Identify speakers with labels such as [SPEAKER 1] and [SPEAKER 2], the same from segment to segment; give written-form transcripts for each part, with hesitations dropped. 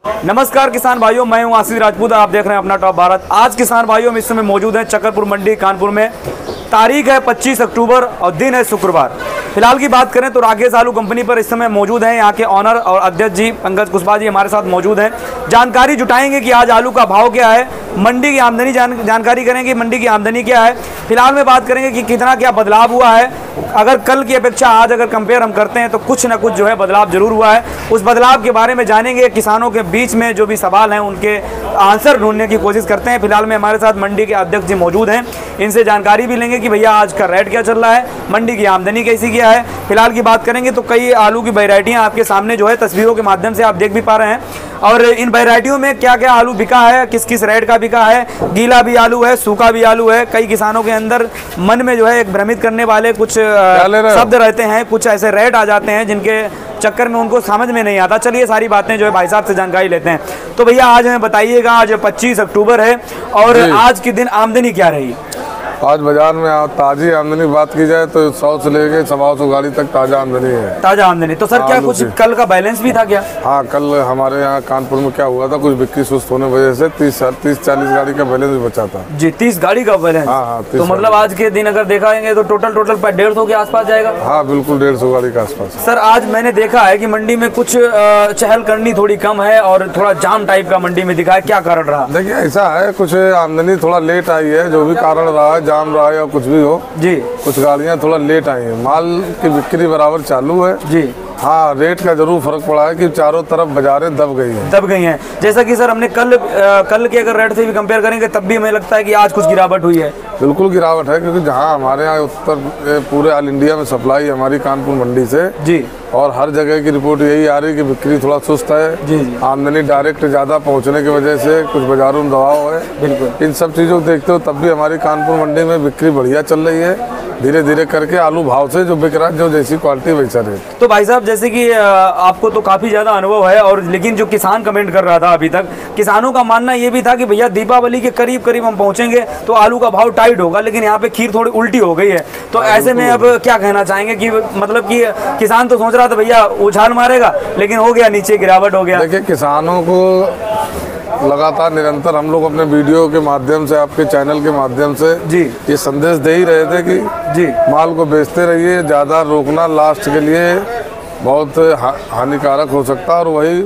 [SPEAKER 1] नमस्कार किसान भाइयों, मैं हूं आशीष राजपूत। आप देख रहे हैं अपना टॉप भारत। आज किसान भाइयों हम इस समय मौजूद हैं चक्करपुर मंडी कानपुर में। तारीख है 25 अक्टूबर और दिन है शुक्रवार। फिलहाल की बात करें तो राकेश आलू कंपनी पर इस समय मौजूद हैं यहाँ के ऑनर और अध्यक्ष जी पंकज कुशवाहा जी हमारे साथ मौजूद हैं। जानकारी जुटाएंगे कि आज आलू का भाव क्या है, मंडी की आमदनी जानकारी करेंगे, मंडी की आमदनी क्या है। फिलहाल में बात करेंगे कि कितना क्या बदलाव हुआ है। अगर कल की अपेक्षा आज अगर कंपेयर हम करते हैं तो कुछ ना कुछ जो है बदलाव जरूर हुआ है। उस बदलाव के बारे में जानेंगे। किसानों के बीच में जो भी सवाल हैं उनके आंसर ढूंढने की कोशिश करते हैं। फिलहाल में हमारे साथ मंडी के अध्यक्ष जी मौजूद हैं, इनसे जानकारी भी लेंगे कि भैया आज का रेट क्या चल रहा है, मंडी की आमदनी कैसी क्या है। फिलहाल की बात करेंगे तो कई आलू की वैरायटियां आपके सामने जो है तस्वीरों के माध्यम से आप देख भी पा रहे हैं। और इन वैरायटियों में क्या क्या आलू बिका है, किस किस रेट का बिका है, गीला भी आलू है, सूखा भी आलू है। कई किसानों के अंदर मन में जो है एक भ्रमित करने वाले कुछ शब्द रहते हैं, कुछ ऐसे रेट आ जाते हैं जिनके चक्कर में उनको समझ में नहीं आता। चलिए सारी बातें जो है भाई साहब से जानकारी लेते हैं। तो भैया आज हमें बताइएगा, आज 25 अक्टूबर है और आज के दिन आमदनी क्या रही?
[SPEAKER 2] आज बाजार में ताजी आमदनी बात की जाए तो 100 से लेके 125 गाड़ी तक ताजा आमदनी है।
[SPEAKER 1] ताजा आमदनी तो सर क्या कुछ कल का बैलेंस भी था क्या?
[SPEAKER 2] हाँ, कल हमारे यहाँ कानपुर में क्या हुआ था, कुछ बिक्री सुस्त होने वजह से 30-40 गाड़ी का बैलेंस भी बचा था
[SPEAKER 1] जी। 30 गाड़ी का बैलेंस?
[SPEAKER 2] हाँ,
[SPEAKER 1] तो मतलब आज के दिन अगर देखेंगे तो टोटल 150 के आसपास जाएगा।
[SPEAKER 2] हाँ बिल्कुल, 150 गाड़ी के आसपास।
[SPEAKER 1] सर आज मैंने देखा है कि मंडी में कुछ चहलकदमी थोड़ी कम है और थोड़ा जाम टाइप का मंडी में दिखा है, क्या कारण रहा?
[SPEAKER 2] देखिए ऐसा है, कुछ आमदनी थोड़ा लेट आई है, जो भी कारण रहा है, जाम रहा है या कुछ भी हो जी, कुछ गाड़ियां थोड़ा लेट आई हैं। माल की बिक्री बराबर चालू है जी। हाँ, रेट का जरूर फर्क पड़ा है कि चारों तरफ बाजारें दब गई हैं। जैसा कि सर हमने कल के अगर रेट से भी कंपेयर करेंगे तब भी हमें लगता है कि आज कुछ गिरावट हुई है। बिल्कुल गिरावट है, क्योंकि जहाँ हमारे यहाँ उत्तर पूरे ऑल इंडिया में सप्लाई हमारी कानपुर मंडी से जी, और हर जगह की रिपोर्ट यही आ रही है कि बिक्री थोड़ा सुस्त है जी। आमदनी डायरेक्ट ज्यादा पहुँचने की वजह से कुछ बाजारों में दबाव है। बिल्कुल, इन सब चीजों को देखते हो तब भी हमारी कानपुर मंडी में बिक्री बढ़िया चल रही है। धीरे धीरे करके आलू भाव से जो बिक रहा है, जो जैसी क्वालिटी वैसा रेट।
[SPEAKER 1] तो भाई साहब जैसे कि आपको तो काफी ज्यादा अनुभव है, और लेकिन जो किसान कमेंट कर रहा था अभी तक, किसानों का मानना ये भी था कि भैया दीपावली के करीब करीब हम पहुंचेंगे तो आलू का भाव टाइट होगा, लेकिन यहाँ पे खीर थोड़ी उल्टी हो गई है। तो ऐसे में अब क्या कहना चाहेंगे कि मतलब कि किसान तो सोच रहा था भैया उछाल मारेगा, लेकिन हो गया नीचे, गिरावट हो गया।
[SPEAKER 2] देखिए, किसानों को लगातार निरंतर हम लोग अपने वीडियो के माध्यम से, आपके चैनल के माध्यम से जी ये संदेश दे ही रहे थे कि जी माल को बेचते रहिए, ज़्यादा रोकना लास्ट के लिए बहुत हानिकारक हो सकता है। और वही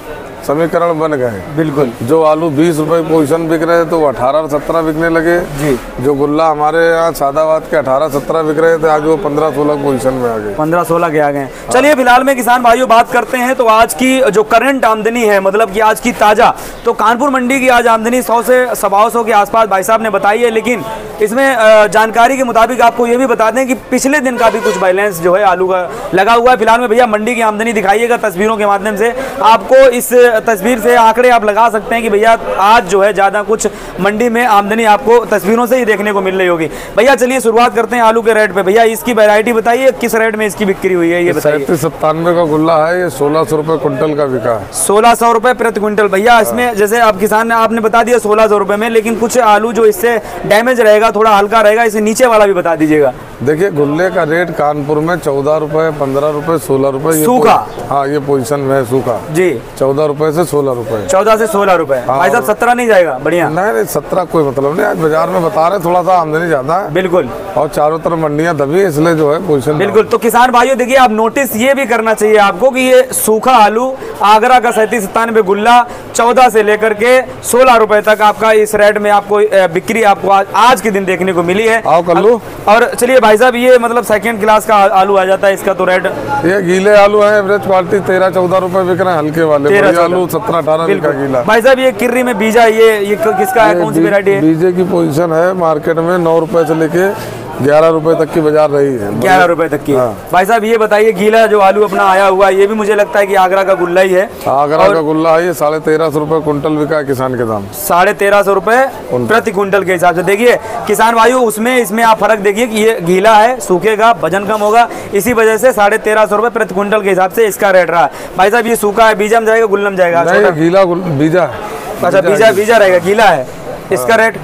[SPEAKER 2] समीकरण बन गए। बिल्कुल, जो आलू 20 रुपए पोजीशन बिक रहे थे तो 18-17 बिकने लगे जी। जो गुल्ला हमारे यहाँ सादाबाद के 18-17 बिक रहे थे, आज वो 15-16 पोजीशन में आ गए,
[SPEAKER 1] 15-16 के आ गए। चलिए फिलहाल में किसान भाइयों बात करते हैं तो आज की जो करंट आमदनी है, मतलब कि आज की ताजा, तो कानपुर मंडी की आज आमदनी 100 से 125 के आसपास भाई साहब ने बताई है। लेकिन इसमें जानकारी के मुताबिक आपको ये भी बता दें कि पिछले दिन का भी कुछ बैलेंस जो है आलू का लगा हुआ है। फिलहाल में भैया मंडी की आमदनी दिखाइएगा तस्वीरों के माध्यम से। आपको इस तस्वीर से आंकड़े आप लगा सकते हैं कि भैया आज जो है ज्यादा कुछ मंडी में आमदनी आपको तस्वीरों से ही देखने को मिल रही होगी। भैया चलिए शुरुआत करते हैं आलू के रेट पे। भैया इसकी वैरायटी बताइए, किस रेट में इसकी बिक्री हुई है ये बताइए।
[SPEAKER 2] 37-97 का गुल्ला है, ये 1600 रुपए क्विंटल का बिका है।
[SPEAKER 1] 1600 रुपए प्रति क्विंटल। भैया इसमें जैसे आप किसान ने आपने बता दिया 1600 रुपए में, लेकिन कुछ आलू जो इससे डैमेज रहेगा, थोड़ा हल्का रहेगा, इसे नीचे वाला भी बता दीजिएगा।
[SPEAKER 2] देखिए, गुल्ले का रेट कानपुर में 14 रुपए, 15 रुपए, 16 रुपए
[SPEAKER 1] सूखा।
[SPEAKER 2] हाँ, ये पोजीशन में है सूखा जी। 14 रुपए से 16 रुपए,
[SPEAKER 1] 14 से 16 रुपए। भाई साहब 17 नहीं जाएगा? बढ़िया।
[SPEAKER 2] नहीं 17 कोई मतलब नहीं, आज बाजार में बता रहे थोड़ा सा आमदनी ज्यादा है।
[SPEAKER 1] बिल्कुल,
[SPEAKER 2] और चारों तरफ मंडियां दबी है, इसलिए जो है पोजीशन।
[SPEAKER 1] बिल्कुल। तो किसान भाइयों देखिए, आप नोटिस ये भी करना चाहिए आपको कि ये सूखा आलू आगरा का 37-97 गुल्ला 14 से लेकर के 16 रुपए तक आपका इस रेट में आपको बिक्री आपको आज के दिन देखने को मिली है।
[SPEAKER 2] आओ कर लो।
[SPEAKER 1] और चलिए भाई साहब, ये मतलब सेकंड क्लास का आलू आ जाता है, इसका तो रेट।
[SPEAKER 2] ये गीले आलू है, एवरेज क्वालिटी 13-14 रुपए बिक रहे हैं, हल्के वाले आलू 17-18 का गीला। भाई
[SPEAKER 1] साहब ये किर्री में बीजा, ये किसका है, कौन सी वैरायटी है?
[SPEAKER 2] बीजे की पोजीशन है मार्केट में 9 रुपए से लेके 11 रुपए तक की बाजार रही है।
[SPEAKER 1] 11 रुपए तक की। हाँ। भाई साहब ये बताइए, गीला जो आलू अपना आया हुआ है, ये भी मुझे लगता है कि आगरा का गुल्ला ही है।
[SPEAKER 2] आगरा का गुल्ला है, ये 1350 रुपए क्विंटल बिका है किसान के दाम।
[SPEAKER 1] 1350 रुपए प्रति क्विंटल के हिसाब से। देखिए किसान भाइयों, उसमें इसमें आप फर्क देखिए कि ये गीला है, सूखेगा, वजन कम होगा, इसी वजह से 1350 रुपए प्रति क्विंटल के हिसाब से इसका रेट रहा। भाई साहब ये सूखा है, बीजा में जाएगा, गुल्ला में जाएगा?
[SPEAKER 2] गीला बीजा।
[SPEAKER 1] अच्छा, बीजा रहेगा, गीला है। इसका रेट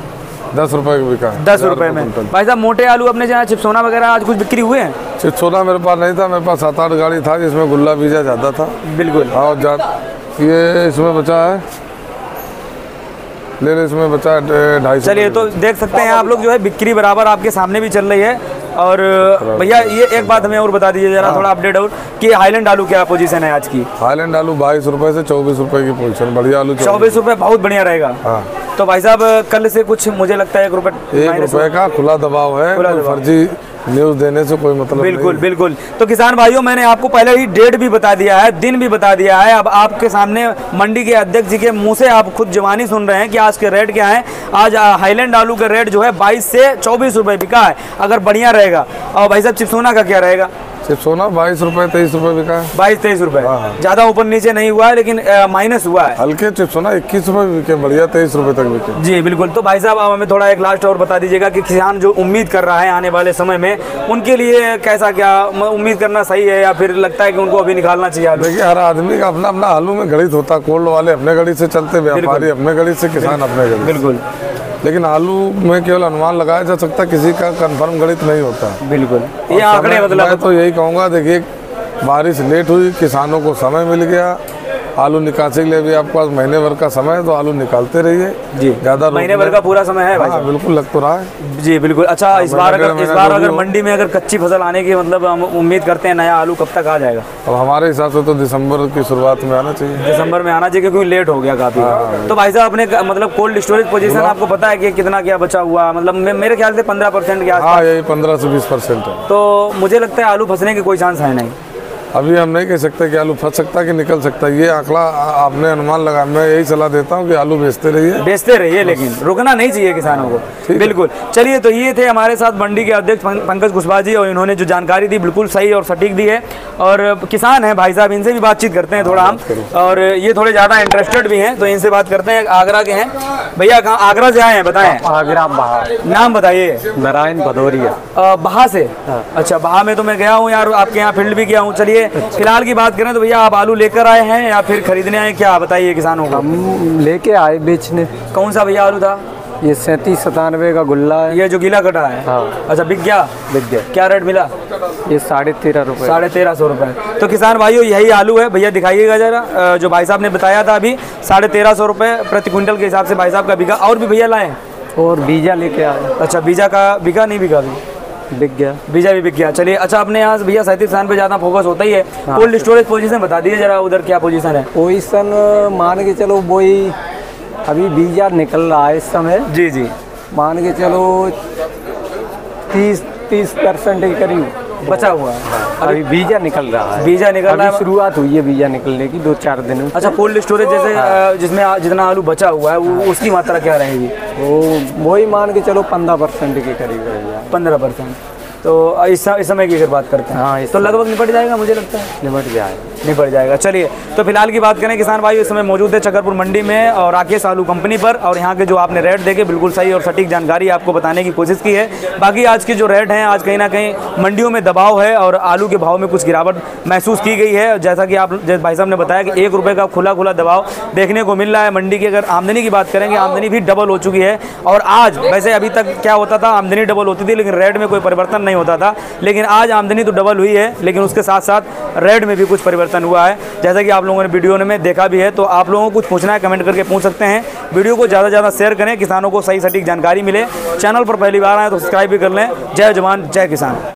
[SPEAKER 2] 10 रुपए बिका है।
[SPEAKER 1] 10 रुपए में। भाई साहब मोटे आलू अपने जहाँ चिप्सोना वगैरह आज कुछ बिक्री हुए हैं?
[SPEAKER 2] चिप्सोना मेरे पास नहीं था, मेरे पास 7-8 गाड़ी था जिसमें गुल्ला बीजा ज्यादा था।
[SPEAKER 1] बिल्कुल।
[SPEAKER 2] और ये इसमें बचा है, ले इसमें बचा है 250।
[SPEAKER 1] चलिए, तो देख सकते हैं आप लोग जो है बिक्री बराबर आपके सामने भी चल रही है। और भैया ये एक बात हमें और बता दीजिए जरा, थोड़ा अपडेट और कि हाईलैंड आलू क्या पोजीशन है आज की?
[SPEAKER 2] हाईलैंड आलू 22 रुपए से 24 रुपए की पोजीशन, बढ़िया आलू
[SPEAKER 1] 24 रुपए, बहुत बढ़िया रहेगा।
[SPEAKER 2] हाँ।
[SPEAKER 1] तो भाई साहब कल से कुछ मुझे लगता है 1
[SPEAKER 2] रुपए का खुला दबाव है, फर्जी न्यूज़ देने से कोई मतलब
[SPEAKER 1] बिल्कुल
[SPEAKER 2] नहीं।
[SPEAKER 1] बिल्कुल। तो किसान भाइयों, मैंने आपको पहले ही डेट भी बता दिया है, दिन भी बता दिया है। अब आपके सामने मंडी के अध्यक्ष जी के मुंह से आप खुद जवानी सुन रहे हैं कि आज के रेट क्या है। आज हाईलैंड आलू का रेट जो है 22 से 24 रुपए बिका है, अगर बढ़िया रहेगा। और भाई साहब चिप्सोना का क्या रहेगा?
[SPEAKER 2] चिप्सोना 22 रुपए 23 रुपए बिका है।
[SPEAKER 1] 22-23 रुपए, ज्यादा ऊपर नीचे नहीं हुआ है, लेकिन माइनस हुआ है।
[SPEAKER 2] हल्के चिप्सोना 21 रुपए बिके, बढ़िया 23 रुपए तक बिके।
[SPEAKER 1] जी बिल्कुल। तो भाई साहब आप हमें थोड़ा एक लास्ट और बता दीजिएगा कि किसान जो उम्मीद कर रहा है आने वाले समय में, उनके लिए कैसा, क्या उम्मीद करना सही है या फिर लगता है कि उनको अभी निकालना चाहिए?
[SPEAKER 2] देखिए, हर आदमी का अपना अपना आलू में गणित होता है। कोल्ड वाले अपने गणित से चलते, व्यापारी अपने गणित से, किसान अपने गणित।
[SPEAKER 1] बिल्कुल।
[SPEAKER 2] लेकिन आलू में केवल अनुमान लगाया जा सकता है, किसी का कंफर्म गणित नहीं होता।
[SPEAKER 1] बिल्कुल, ये आंकड़े मतलब
[SPEAKER 2] मैं तो यही कहूँगा, देखिए बारिश लेट हुई, किसानों को समय मिल गया, आलू निकासी के लिए भी आपके पास महीने भर का समय है, तो आलू निकालते रहिए
[SPEAKER 1] जी।
[SPEAKER 2] ज़्यादा
[SPEAKER 1] महीने भर का पूरा समय है भाई साहब?
[SPEAKER 2] बिल्कुल, लग तो रहा है
[SPEAKER 1] जी बिल्कुल। अच्छा, इस बार अगर मंडी में अगर कच्ची फसल आने की मतलब हम उम्मीद करते हैं, नया आलू कब तक आ जाएगा?
[SPEAKER 2] अब हमारे हिसाब से तो दिसंबर की शुरुआत में आना चाहिए।
[SPEAKER 1] दिसंबर में आना चाहिए, क्योंकि लेट हो गया काफी। तो भाई साहब अपने मतलब कोल्ड स्टोरेज पोजीशन आपको पता है कि कितना क्या बचा हुआ? मतलब मेरे ख्याल से 15% के आसपास।
[SPEAKER 2] हाँ, यही 15 से 20% है।
[SPEAKER 1] तो मुझे लगता है आलू फंसने के कोई चांस है नहीं।
[SPEAKER 2] अभी हम नहीं कह सकते कि आलू फंस सकता है कि निकल सकता है, ये आंकड़ा आपने अनुमान लगा। मैं यही सलाह देता हूँ कि आलू बेचते रहिए, लेकिन रुकना नहीं चाहिए किसानों को। बिल्कुल। चलिए, तो ये थे हमारे साथ मंडी के अध्यक्ष पंकज कुशवाहा जी, और इन्होंने जो जानकारी दी बिल्कुल सही और सटीक दी है। और किसान हैं भाई साहब, इनसे भी बातचीत करते हैं थोड़ा हम, और ये थोड़े ज़्यादा इंटरेस्टेड भी हैं, तो इनसे बात करते हैं। आगरा के हैं भैया, कहाँ आगरा से आए हैं बताएं?
[SPEAKER 3] आगरा बहा।
[SPEAKER 1] नाम बताइए।
[SPEAKER 3] नारायण भदौरिया।
[SPEAKER 1] बहा से? अच्छा, बहा में तो मैं गया हूँ यार, आपके यहाँ फील्ड भी गया हूँ। चलिए, फिलहाल की बात करें तो भैया आप आलू लेकर आए हैं या फिर खरीदने आए, क्या बताइए किसानों को?
[SPEAKER 3] हम लेके आए बेचने।
[SPEAKER 1] कौन सा भैया आलू था?
[SPEAKER 3] ये 37-97 का गुल्ला है।
[SPEAKER 1] ये जो गीला कटा है?
[SPEAKER 3] हाँ।
[SPEAKER 1] अच्छा, बिक गया?
[SPEAKER 3] बिक गया।
[SPEAKER 1] क्या रेट मिला?
[SPEAKER 3] ये 13.5 रुपए।
[SPEAKER 1] 1350 रुपए। तो किसान भाइयों, यही आलू है भैया, दिखाइएगा जरा। जो भाई साहब ने बताया था अभी 1350 रुपए प्रति क्विंटल के हिसाब से भाई साहब का बिका। और भी भैया लाए?
[SPEAKER 3] और बीजा लेके आए।
[SPEAKER 1] अच्छा, बीजा का बिका नहीं बिका? अभी
[SPEAKER 3] बिक गया,
[SPEAKER 1] बीजा भी बिक गया। चलिए, अच्छा अपने यहाँ भैया 37 किसान पे ज़्यादा फोकस होता ही है। कोल्ड स्टोरेज पोजीशन बता दीजिए जरा, उधर क्या पोजीशन है?
[SPEAKER 3] पोजीशन मान के चलो, वही अभी बीजा निकल रहा है इस समय।
[SPEAKER 1] जी जी।
[SPEAKER 3] मान के चलो 30% के करीब
[SPEAKER 1] बचा हुआ है।
[SPEAKER 3] अभी बीजा निकल रहा है।
[SPEAKER 1] बीजा निकल रहा है,
[SPEAKER 3] शुरुआत हुई है बीजा निकलने की 2-4 दिन में।
[SPEAKER 1] अच्छा, कोल्ड स्टोरेज जैसे जिसमें जितना आलू बचा हुआ है उसकी मात्रा क्या रहेगी?
[SPEAKER 3] वही मान के चलो 15% के करीब रहेगा।
[SPEAKER 1] 15%। तो इस समय की अगर बात करते हैं,
[SPEAKER 3] हाँ,
[SPEAKER 1] तो लगभग निपट जाएगा, मुझे लगता है निपट जाएगा। चलिए, तो फिलहाल की बात करें किसान भाई, इस समय मौजूद है छकरपुर मंडी में और राकेश आलू कंपनी पर, और यहाँ के जो आपने रेट देखे बिल्कुल सही और सटीक जानकारी आपको बताने की कोशिश की है। बाकी आज के जो रेट हैं, आज कहीं ना कहीं मंडियों में दबाव है और आलू के भाव में कुछ गिरावट महसूस की गई है। जैसा कि आप भाई साहब ने बताया कि 1 रुपये का खुला दबाव देखने को मिल रहा है। मंडी की अगर आमदनी की बात करेंगे, आमदनी भी डबल हो चुकी है। और आज वैसे अभी तक क्या होता था, आमदनी डबल होती थी लेकिन रेट में कोई परिवर्तन नहीं होता था, लेकिन आज आमदनी तो डबल हुई है, लेकिन उसके साथ साथ रेट में भी कुछ परिवर्तन हुआ है, जैसा कि आप लोगों ने वीडियो में देखा भी है। तो आप लोगों को कुछ पूछना है, कमेंट करके पूछ सकते हैं। वीडियो को ज़्यादा से ज़्यादा शेयर करें, किसानों को सही सटीक जानकारी मिले। चैनल पर पहली बार आए तो सब्सक्राइब भी कर लें। जय जवान जय किसान।